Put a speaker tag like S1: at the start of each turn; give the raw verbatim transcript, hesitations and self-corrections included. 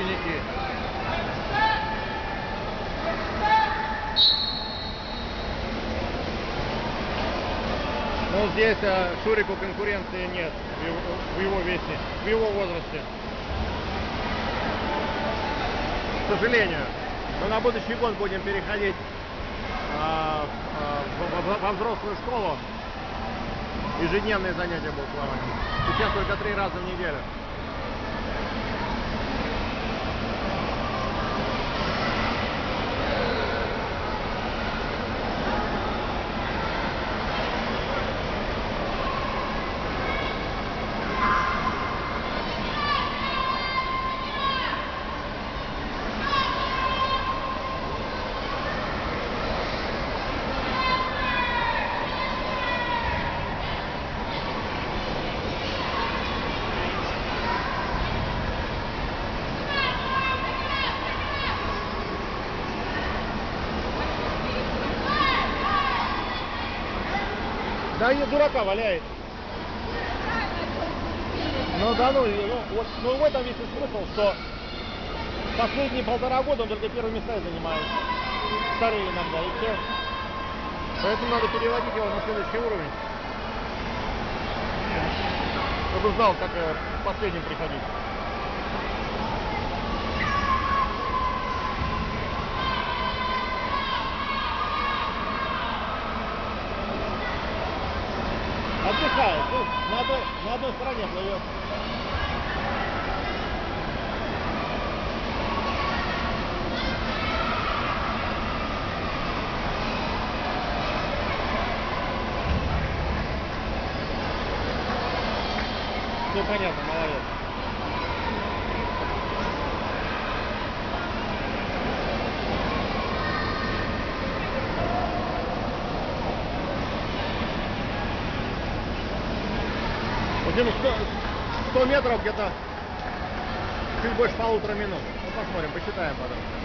S1: ученики. Но здесь а, Шурику конкуренции нет в его, в его весе, в его возрасте. К сожалению. Но на будущий год будем переходить а, а, во, во взрослую школу. Ежедневные занятия будут плаванием. Сейчас только три раза в неделю. Да и дурака валяет. Ну да, ну, ну, вот, ну в этом весь и смысл, что последние полтора года он только первые места занимает. Вторые иногда, и все. Поэтому надо переводить его на следующий уровень. Чтобы знал, как последним приходить. Отдыхает, ну, на одной, на одной стороне плывет. Все понятно, молодец. Ну, сто метров где-то чуть больше полутора минут. Ну, посмотрим, посчитаем потом.